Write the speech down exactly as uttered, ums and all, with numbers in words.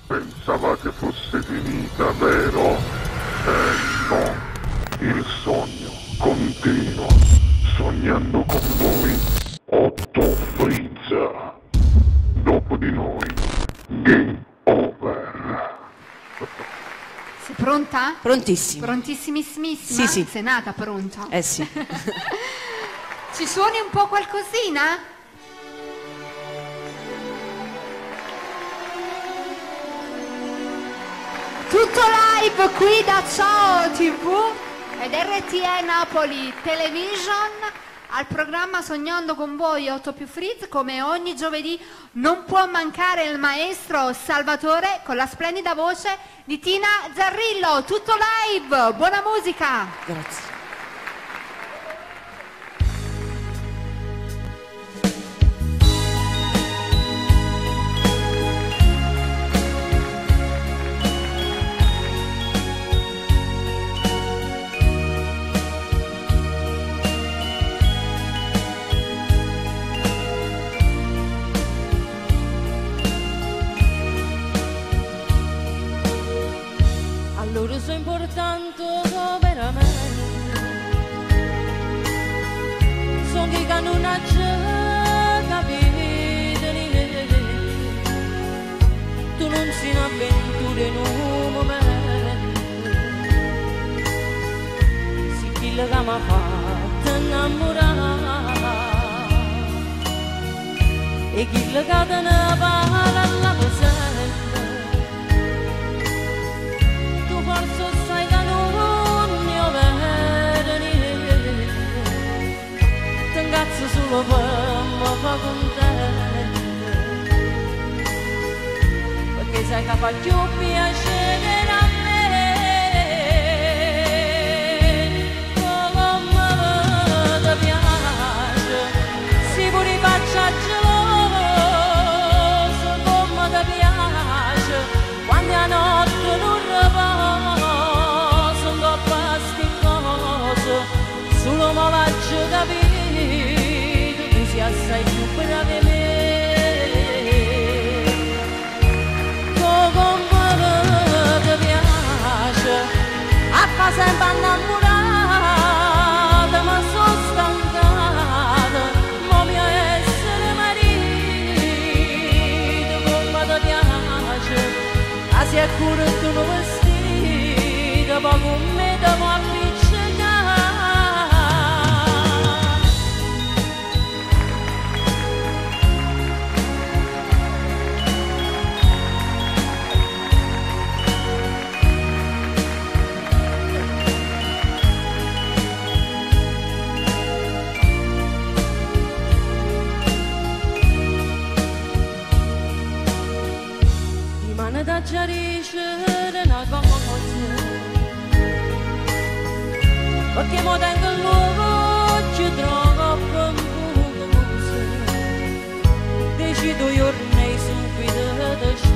Pensava che fosse finita, vero? Eh no, il sogno continua, sognando con voi Otto Frizza. Dopo di noi, game over. Sei pronta? Prontissima. Prontissimissimissima? Sì, sì. Sei nata pronta? Eh sì. Ci suoni un po' qualcosina? Tutto live qui da Ciao tivù ed R T E Napoli Television al programma Sognando con voi otto più Frizz. Come ogni giovedì non può mancare il maestro Salvatore con la splendida voce di Tina Zarrillo. Tutto live, buona musica. Grazie. Allora sono importante veramente, sono che non ha già capito niente, tu non sei un'avventura in un momento, sei quello che mi ha fatto innamorare, e quello che te ne parla alla presente. Forse sai che non ne ho vero niente, ti ingazzo solo per me fa contenta, perché sai che fa più piacere a me, come ti piace, si pure faccia geloso, come ti piace, quando a notte non solo mi faccio capire, tu sei assai più brava di me. Come ti piace, a fa sempre innamorata, ma sono stancata, ma mio essere marito. Come ti piace, a si è curto un vestito, poi con me ti può appiccicare. Da chiariscere una cosa, perché mo tengo il luogo ci trovo confuso, decido io ormai subito da